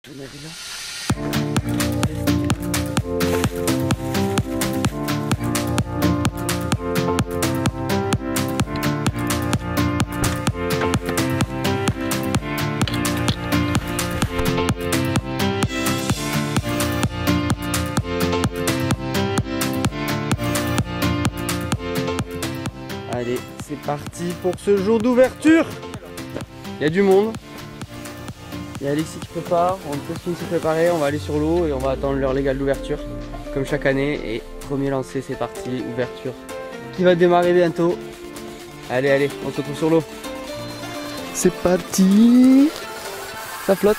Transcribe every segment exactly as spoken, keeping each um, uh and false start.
On avait là. Allez, c'est parti pour ce jour d'ouverture. Il y a du monde. Il y a Alexis qui prépare, on peut se préparer, on va aller sur l'eau et on va attendre l'heure légale d'ouverture, comme chaque année. Et premier lancer, c'est parti, ouverture qui va démarrer bientôt. Allez, allez, on se retrouve sur l'eau. C'est parti. Ça flotte.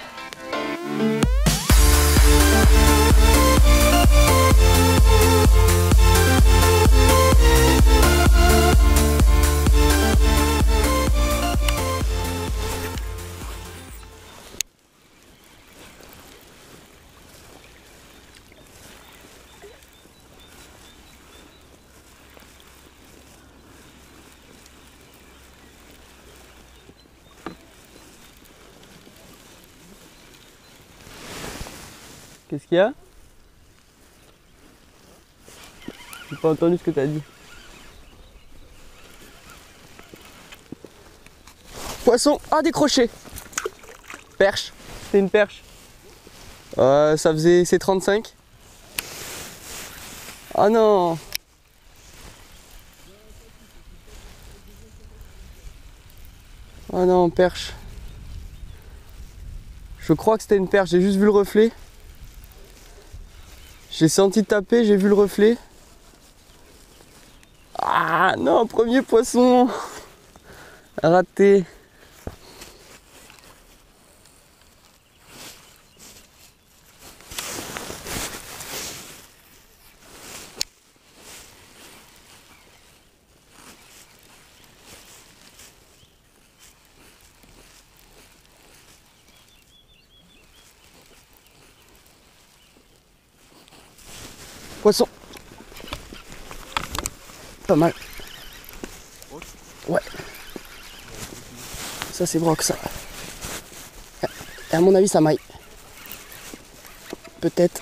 Qu'est-ce qu'il y a? J'ai pas entendu ce que t'as dit. Poisson! Ah, décroché! Perche! C'était une perche. Euh, ça faisait c'est trente-cinq. Ah non! Ah non, perche. Je crois que c'était une perche, j'ai juste vu le reflet. J'ai senti taper, j'ai vu le reflet. Ah non, premier poisson raté. Poisson. Pas mal. Ouais. Ça c'est broc ça. Et à mon avis ça maille. Peut-être.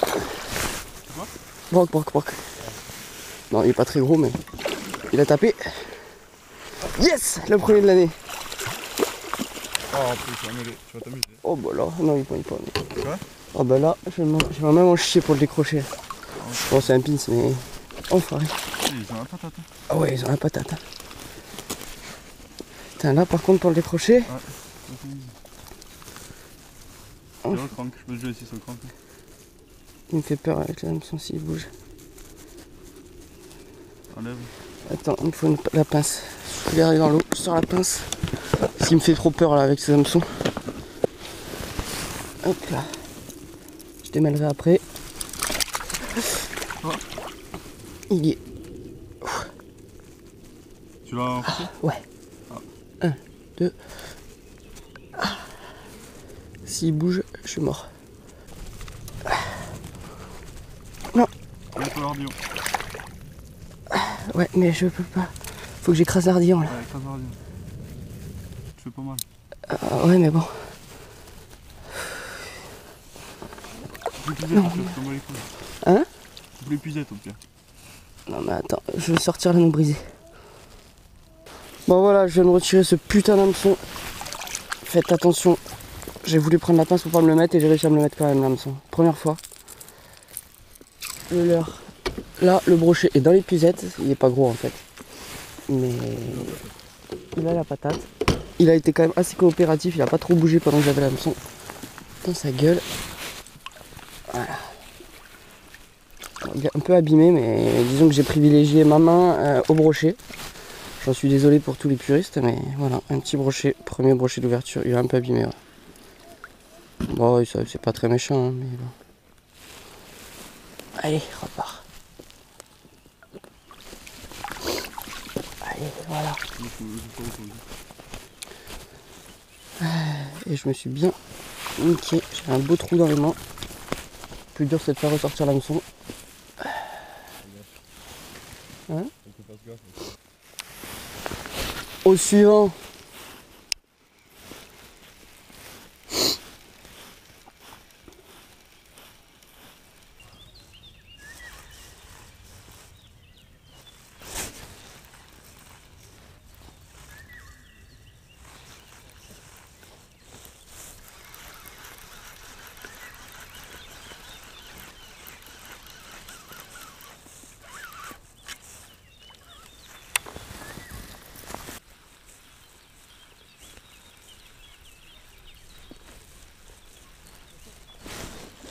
Broc, broc, broc. Non, il est pas très gros mais il a tapé. Yes! Le premier de l'année. Oh, en plus, tu vas t'amuser. Oh bah là, non il peut pas. Quoi? Oh bah là, je vais même en chier pour le décrocher. Bon, c'est un pins, mais enfoiré. Ils ont la patate. Ah ouais, ils ont la patate. Putain, là par contre, pour le décrocher. Ouais, c'est le crank, je peux jouer aussi sur le crank. Il me fait peur avec l'hameçon s'il bouge. Enlève. Attends, il me faut une, la pince. Je vais aller dans l'eau, je sors la pince. Ce qui me fait trop peur là avec ces hameçons. Hop là. Je démêlerai après. Oh. Il y est. Tu l'as enfoncé? Ah, ouais. Un, deux. Ah. S'il bouge, je suis mort. Non. l'ardillon. Ouais, mais je peux pas. Faut que j'écrase l'ardillon là. Ouais, écrase l'ardillon. Tu fais pas mal. Euh, ouais, mais bon. Non. Hein? Vous l'épuisez, au pire. Non, mais attends, je vais sortir l'anneau brisé. Bon, voilà, je viens de retirer ce putain d'hameçon. Faites attention. J'ai voulu prendre la pince pour pas me le mettre et j'ai réussi à me le mettre quand même, l'hameçon. Première fois. Le leurre. Là, le brochet est dans l'épuisette. Il est pas gros en fait. Mais il a la patate. Il a été quand même assez coopératif. Il a pas trop bougé pendant que j'avais l'hameçon dans sa gueule. Voilà. Il est un peu abîmé, mais disons que j'ai privilégié ma main euh, au brochet. J'en suis désolé pour tous les puristes, mais voilà, un petit brochet, premier brochet d'ouverture. Il est un peu abîmé. Ouais. Bon, c'est pas très méchant, hein, mais bon. Allez, repart. Allez, voilà. Et je me suis bien niqué. J'ai un beau trou dans les mains. Le plus dur, c'est de faire ressortir l'hameçon. Hein? Au suivant.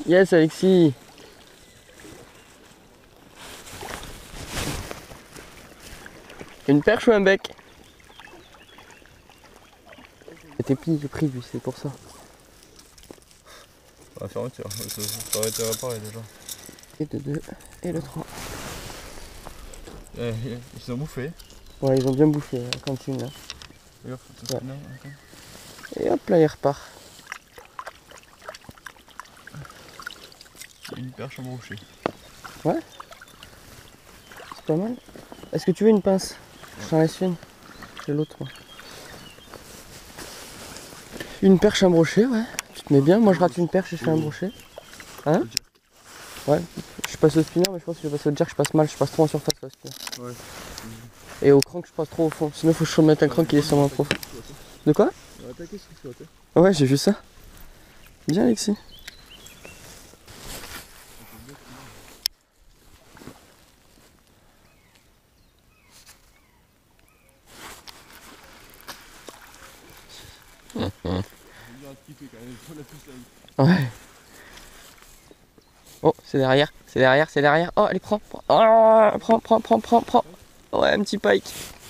Yes, Alexis. Une perche ou un bec? T'es pris, j'ai pris lui, c'est pour ça. La fermeture, ça, ça aurait été réparé déjà. Et le deux, et le trois. Eh, ils ont bouffé. Ouais, ils ont bien bouffé la cantine là. Et hop, Ouais. là, Et hop là, il repart. une perche embrochée. Ouais. C'est pas mal. Est-ce que tu veux une pince? Je t'en laisse une. J'ai l'autre moi. Une perche un brochet, ouais. Tu te mets bien. Moi je rate une perche et je fais un brochet. Hein? Ouais. Je passe au spinner, mais je pense que je vais passer au jerk, je passe mal, je passe trop en surface au spinner. Ouais. Et au crank, je passe trop au fond. Sinon, faut que je remette un crank qui est sur moins profond. De quoi? On va attaquer ce qu'il soit. Ouais, j'ai vu ça. Bien, Alexis. Ouais. Oh, c'est derrière, c'est derrière, c'est derrière. Oh, allez, prends, prends, oh, prends, prends, prends, prends, prends. Ouais, un petit pike.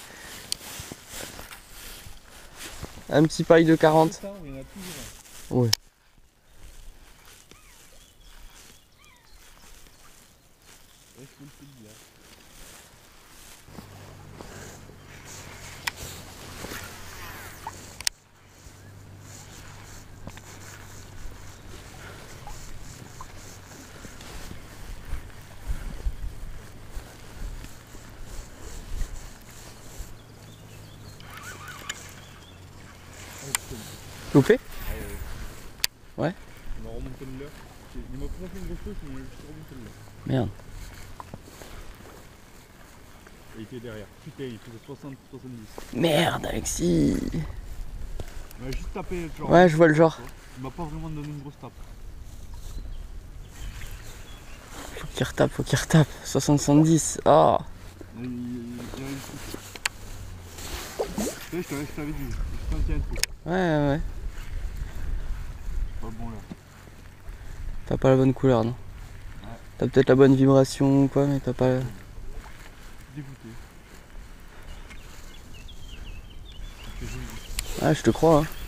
Un petit pike de quarante. Ouais. Loupé? Ouais. Il m'a remonté le leurre. Il m'a pas fait une grosse chose, mais je suis remonté le leurre. Merde. Et il était derrière. Putain, il faisait soixante soixante-dix. Merde, Alexis. Il m'a juste tapé le genre. Ouais, je vois le genre. Il m'a pas vraiment donné une grosse tape. Faut qu'il retape, faut qu'il retape. soixante soixante-dix. Oh. Il, il, il avait une truc. Tu sais, je t'avais dit. Je sentais un truc. Ouais, ouais, ouais. Pas bon là. T'as pas la bonne couleur, non? Ouais. T'as peut-être la bonne vibration ou quoi, mais t'as pas... Dégoûté. Ah, je te crois, hein.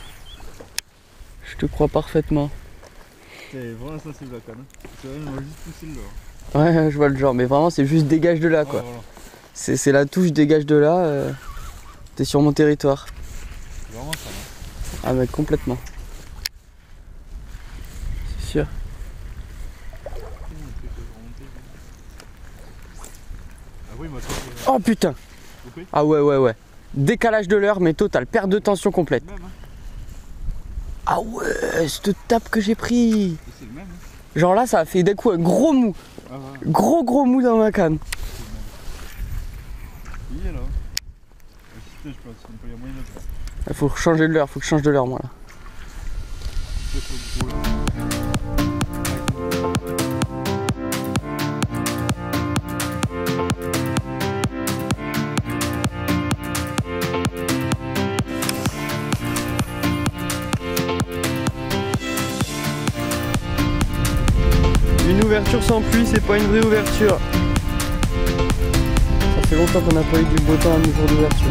Je te crois parfaitement. C'est vraiment sensible la canne. C'est vrai, il m'a juste poussé le leurre. Ouais, je vois le genre, mais vraiment, c'est juste dégage de là, quoi. Ah, voilà. C'est la touche dégage de là. Euh... T'es sur mon territoire. C'est vraiment ça, hein. Ah, mais complètement. C'est sûr. Ah oui, il m'a tapé. Oh putain! Coupé. Ah ouais, ouais, ouais. Décalage de l'heure, mais total. Perte de tension complète. Même, hein. Ah ouais, cette tape que j'ai pris. C'est le même. Hein. Genre là, ça a fait d'un coup un gros mou. Ah ouais. Gros, gros mou dans ma canne. Il est là. Je pense, il y a moyen de le faire. Il faut changer de l'heure, faut que je change de l'heure, moi là. Une ouverture sans pluie, c'est pas une vraie ouverture. Ça fait longtemps qu'on n'a pas eu du beau temps à nos jours d'ouverture.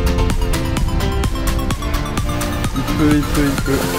Il peut, il peut, il peut.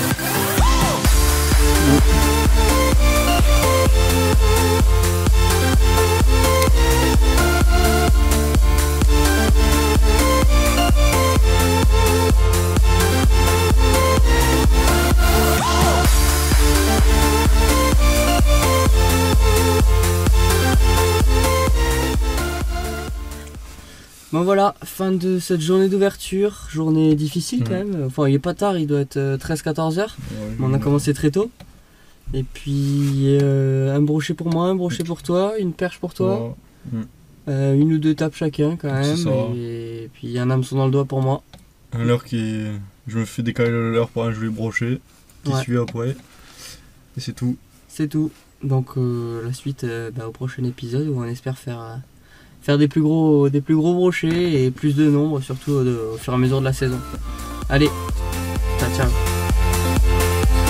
Bon voilà, fin de cette journée d'ouverture, journée difficile quand même, enfin il est pas tard, il doit être treize quatorze heures, Ouais, mais on a commencé très tôt. Et puis euh, un brochet pour moi, un brochet pour toi, une perche pour toi, ouais. euh, une ou deux tapes chacun quand même, ça. et puis un hameçon dans le doigt pour moi. Un leurre qui... Je me fais décaler le leurre pour un joli brochet, qui Ouais. suit après, et c'est tout. C'est tout, donc euh, la suite euh, bah, au prochain épisode où on espère faire... Euh, faire des plus gros des plus gros brochets et plus de nombre, surtout de, au fur et à mesure de la saison. Allez, ciao ciao.